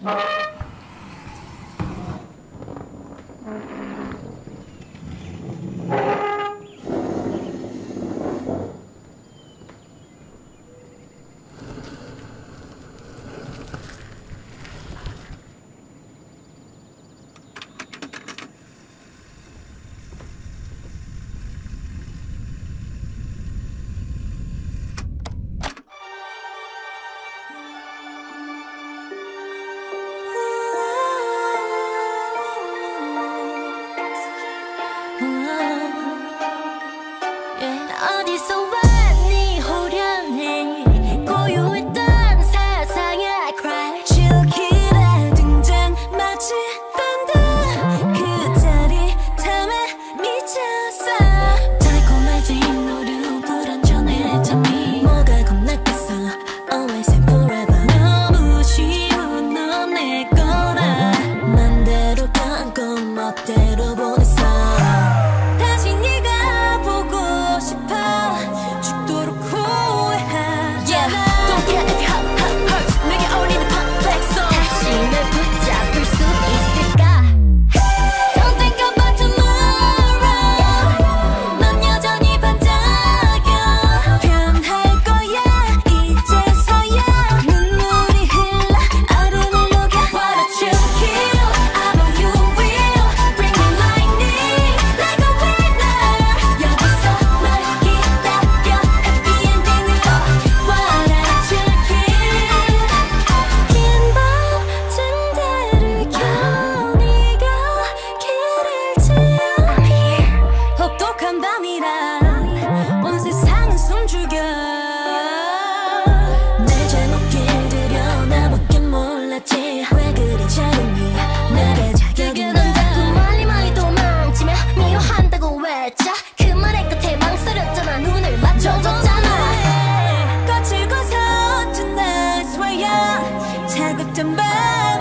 어디서 왔니 호련해 고요했던 사상의 cry 즐기라 등장 마치 딴다 그 자리 탐에 미쳤어 달콤해진 오류 불안전해 잠이 뭐가 겁났겠어 always and forever 너무 쉬운 넌 내 거라 맘대로 감고 멋대로 보냈어 다시 네가 보고 싶어 죽도록 후회하잖아 Don't care if your heart hurts 내게 어울리는 perfect song 다시 널 붙잡을 수 있을까 Don't think about tomorrow 넌 여전히 반짝여 변할 거야 이제서야 눈물이 흘러 얼음을 녹여 Why don't you heal I know you will Bring me lightning like a winner 여기서 널 기다려 Happy ending으로 Why don't you heal 긴 밤 침대를 켜 네가 길을 지어 혹독한 밤이라 온 세상은 숨죽여 내 잘못 길들여 나밖에 몰랐지 왜 그리 작으니 내게 자격이 넌 자꾸 멀리 멀리 도망치며 미워한다고 외쳐 그 말의 끝에 망설였잖아 눈을 맞춰줬잖아 거칠고 서툰 나 swear 자극된 밤